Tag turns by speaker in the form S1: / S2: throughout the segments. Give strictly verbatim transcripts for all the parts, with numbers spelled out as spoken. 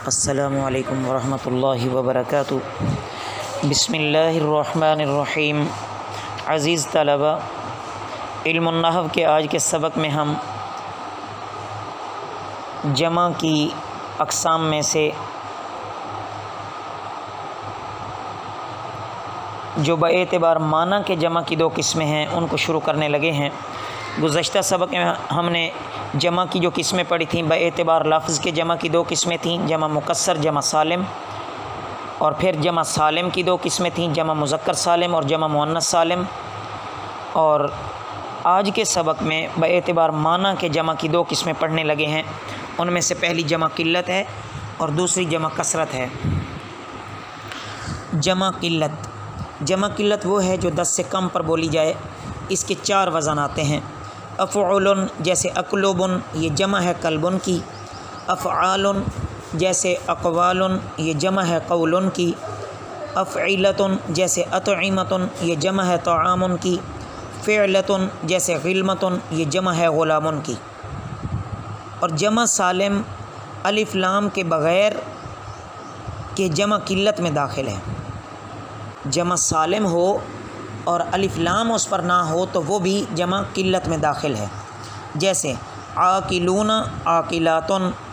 S1: السلام علیکم ورحمۃ اللہ وبرکاتہ۔ بسم اللہ الرحمن الرحیم۔ عزیز طلبہ، علم النحو کے آج کے سبق میں ہم جمع کی اقسام میں سے جو باعتبار معنی کے جمع کی دو قسمیں ہیں ان کو شروع کرنے لگے ہیں۔ گزشتہ سبق میں ہم نے جمع کی جو قسمیں پڑھی تھیں باعتبار لفظ کے جمع کی دو قسمیں تھیں، جمع مکسر جمع سالم، اور پھر جمع سالم کی دو قسمیں تھیں، جمع مذکر سالم اور جمع مؤنث سالم۔ اور آج کے سبق میں باعتبار معنی کے جمع کی دو قسمیں پڑھنے لگے ہیں۔ ان میں سے پہلی جمع قلت ہے اور دوسری جمع کثرت ہے۔ جمع قلت جمع قلت وہ ہے جو دس سے کم پر بولی جائے۔ اس کے چار وزن آتے ہیں۔ افعل جیسے اقلب، یہ جمع ہے قلب کی۔ افعال جیسے اقوال، یہ جمع ہے قول کی۔ افعلۃ جیسے اطعمۃ، یہ جمع ہے طعام کی۔ فعلۃ جیسے غلمۃ، یہ جمع ہے غلام کی۔ اور جمع سالم الف لام کے بغیر کے جمع قلت میں داخل ہے۔ جمع سالم ہو اور الف لام اس پر نہ ہو تو وہ بھی جمع قلت میں داخل ہے، جیسے عاقلون عاقلات۔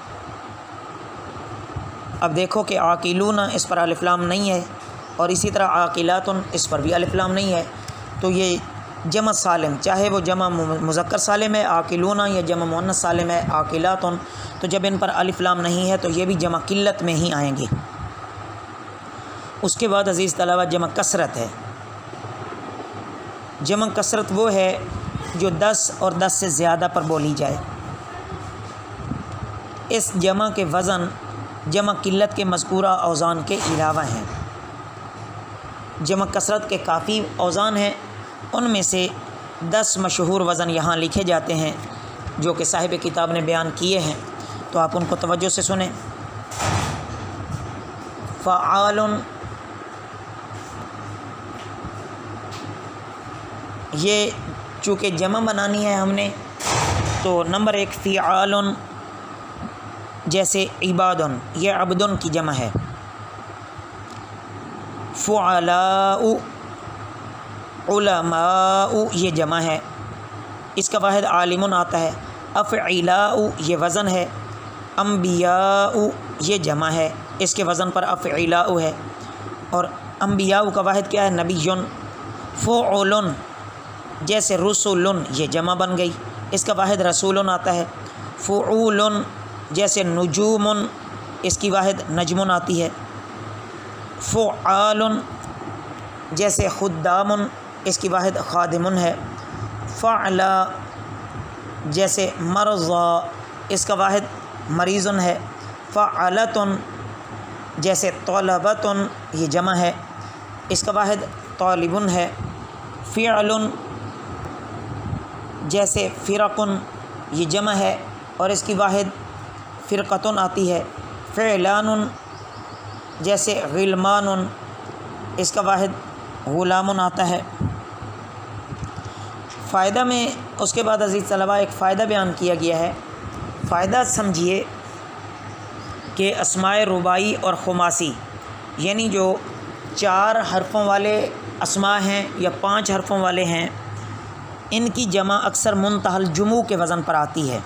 S1: اب دیکھو کہ عاقلون اس پر الف لام نہیں ہے، اور اسی طرح عاقلات اس پر بھی الف لام نہیں ہے، تو یہ جمع سالم، چاہے وہ جمع مذکر سالم ہے عاقلون یا جمع مؤنث سالم ہے عاقلات، تو جب ان پر الف لام نہیں ہے تو یہ بھی جمع قلت میں ہی آئیں گے۔ اس کے بعد عزیز طلبہ جمع کثرت ہے۔ جمع کثرت وہ ہے جو دس اور دس سے زیادہ پر بولی جائے۔ اس جمع کے وزن جمع قلت کے مذکورہ اوزان کے علاوہ ہیں۔ جمع کثرت کے کافی اوزان ہیں، ان میں سے دس مشہور وزن یہاں لکھے جاتے ہیں جو کہ صاحب کتاب نے بیان کیے ہیں، تو آپ ان کو توجہ سے سنیں۔ فعال، یہ چونکہ جمع بنانی ہے ہم نے، تو نمبر ایک فعال جیسے عباد، یہ عبد کی جمع ہے۔ فعلاء علماء، یہ جمع ہے، اس کا واحد عالم آتا ہے۔ افعلاء یہ وزن ہے۔ انبیاء یہ جمع ہے، اس کے وزن پر افعلاء ہے، اور انبیاء کا واحد کیا ہے؟ نبی۔ فعل جیسے رسول، یہ جمع بن گئی، اس کا واحد رسول آتا ہے۔ فعول جیسے نجوم، اس کی واحد نجم آتی ہے۔ فعال جیسے خدام، اس کی واحد خادم ہے۔ فعلا جیسے مرضى، اس کا واحد مریض ہے۔ فعلۃ جیسے طلبۃ، یہ جمع ہے، اس کا واحد طالب ہے۔ فعل جیسے فرق، یہ جمع ہے اور اس کی واحد فرقۃ آتی ہے۔ فعلان جیسے غلمان، اس کا واحد غلام آتا ہے۔ فائدہ میں اس کے بعد عزیز طلبہ ایک فائدہ بیان کیا گیا ہے۔ فائدہ سمجھیے کہ اسماء رباعی اور خماسی، یعنی جو چار حرفوں والے اسماء ہیں یا پانچ حرفوں والے ہیں، ان کی جمع اکثر منتہی الجموع کے وزن پر آتی ہے۔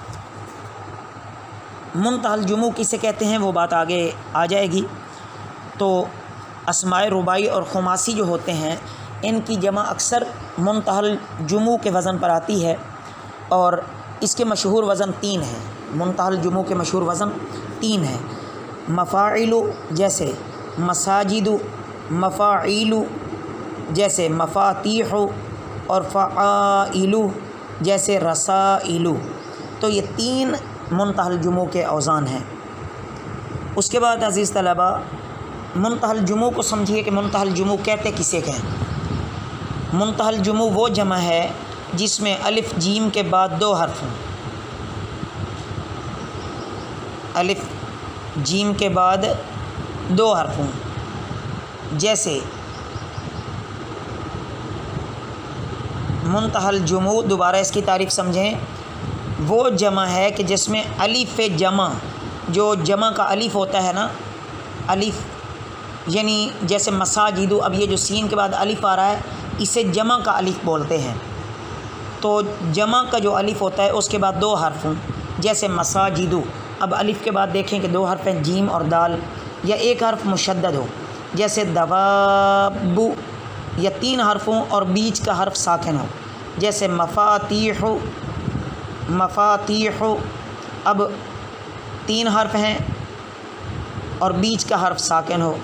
S1: منتہی الجموع کسے کہتے ہیں وہ بات آگے آ جائے گی۔ تو اسماء رباعی اور خماسی جو ہوتے ہیں ان کی جمع اکثر منتہی الجموع کے وزن پر آتی ہے، اور اس کے مشہور وزن تین ہیں۔ منتہی الجموع کے مشہور وزن تین ہیں۔ مفاعل جیسے مساجد، مفاعیل جیسے مفاتیح، اور فعائل جیسے رسائل، تو یہ تین منتہی الجموع کے اوزان ہیں۔ اس کے بعد عزیز طلبہ منتہی الجموع کو سمجھیے کہ منتہی الجموع کہتے کسے کہیں؟ منتہی الجموع وہ جمع ہے جس میں الف جیم کے بعد دو حرف ہوں۔ الف جیم کے بعد دو حرف ہوں، جیسے منتہی الجموع، دوبارہ اس کی تعریف سمجھیں، وہ جمع ہے کہ جس میں الف جمع جو جمع کا الف ہوتا ہے نا، الف یعنی جیسے مساجدو، اب یہ جو سین کے بعد الف آ رہا ہے اسے جمع کا الف بولتے ہیں۔ تو جمع کا جو الف ہوتا ہے اس کے بعد دو حرف ہوں، جیسے مساجدو، اب الف کے بعد دیکھیں کہ دو حرف ہیں جیم اور دال، یا ایک حرف مشدد ہو جیسے دوابو، یا تین حرف ہوں اور بیچ کا حرف ساکن ہو جیسے مفاتیح، مفاتیح، اب تین حرف ہیں اور بیچ کا حرف ساکن ہو،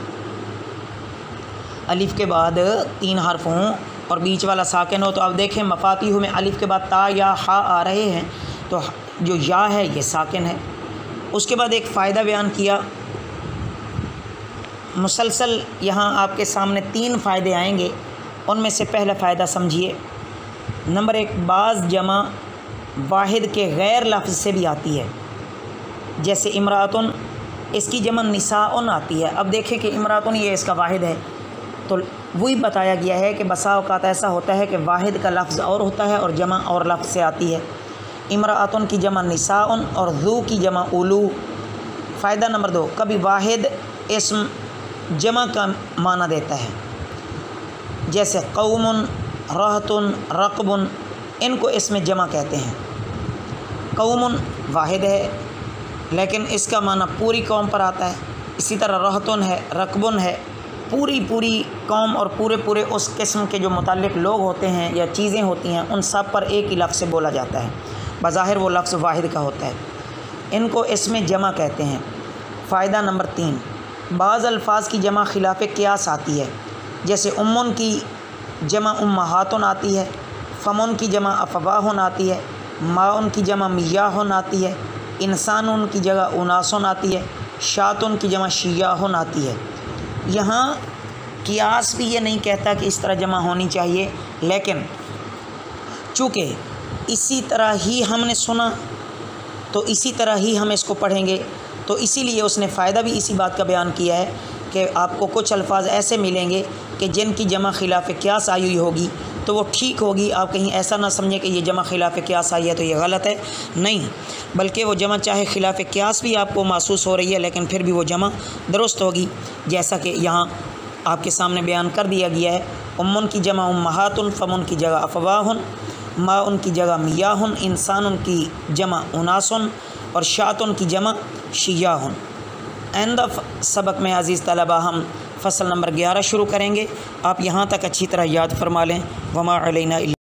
S1: الف کے بعد تین حرف ہوں اور بیچ والا ساکن ہو۔ تو اب دیکھیں مفاتیح میں الف کے بعد تا یا ہا آ رہے ہیں، تو جو یا ہے یہ ساکن ہے۔ اس کے بعد ایک فائدہ بیان کیا، مسلسل یہاں آپ کے سامنے تین فائدے آئیں گے، ان میں سے پہلا فائدہ سمجھیے۔ نمبر ایک، بعض جمع واحد کے غیر لفظ سے بھی آتی ہے، جیسے امراتن، اس کی جمع نساءن آتی ہے۔ اب دیکھیں کہ امراتن یہ اس کا واحد ہے، تو وہی بتایا گیا ہے کہ بسا اوقات ایسا ہوتا ہے کہ واحد کا لفظ اور ہوتا ہے اور جمع اور لفظ سے آتی ہے۔ امراتن کی جمع نساءن اور ذو کی جمع اولو۔ فائدہ نمبر دو، کبھی واحد اسم جمع کا معنی دیتا ہے، جیسے قوم، رہتن، رقب، ان کو اسم جمع کہتے ہیں۔ قوم واحد ہے لیکن اس کا معنی پوری قوم پر آتا ہے، اسی طرح رہتن ہے، رقبن ہے، پوری پوری قوم اور پورے پورے اس قسم کے جو متعلق لوگ ہوتے ہیں یا چیزیں ہوتی ہیں ان سب پر ایک ہی لفظ سے بولا جاتا ہے، بظاہر وہ لفظ واحد کا ہوتا ہے، ان کو اسم جمع کہتے ہیں۔ فائدہ نمبر تین، بعض الفاظ کی جمع خلاف قیاس آتی ہے، جیسے امن کی جمع امہاتن آتی ہے، فمن کی جمع افواہن آتی ہے، ماؤن کی جمع میاہن آتی ہے، انسانن کی جگہ اناسن آتی ہے، شاتن کی جمع شیاہن آتی ہے۔ یہاں قیاس بھی یہ نہیں کہتا کہ اس طرح جمع ہونی چاہیے، لیکن چونکہ اسی طرح ہی ہم نے سنا تو اسی طرح ہی ہم اس کو پڑھیں گے، تو اسی لیے اس نے فائدہ بھی اسی بات کا بیان کیا ہے کہ آپ کو کچھ الفاظ ایسے ملیں گے کہ جن کی جمع خلاف قیاس آئی ہوئی ہوگی تو وہ ٹھیک ہوگی، آپ کہیں ایسا نہ سمجھیں کہ یہ جمع خلاف قیاس آئی ہے تو یہ غلط ہے، نہیں، بلکہ وہ جمع چاہے خلاف قیاس بھی آپ کو محسوس ہو رہی ہے لیکن پھر بھی وہ جمع درست ہوگی، جیسا کہ یہاں آپ کے سامنے بیان کر دیا گیا ہے۔ امن کی جمع امہاتن، فمن کی جگہ افواہن، ما ان کی جگہ میاہن، انسان ان کی جمع اناسن اور شاتن کی جمع شیاہن۔ آئندہ سبق میں عزیز طلبہ ہم فصل نمبر گیارہ شروع کریں گے، آپ یہاں تک اچھی طرح یاد فرما لیں۔ وما علینا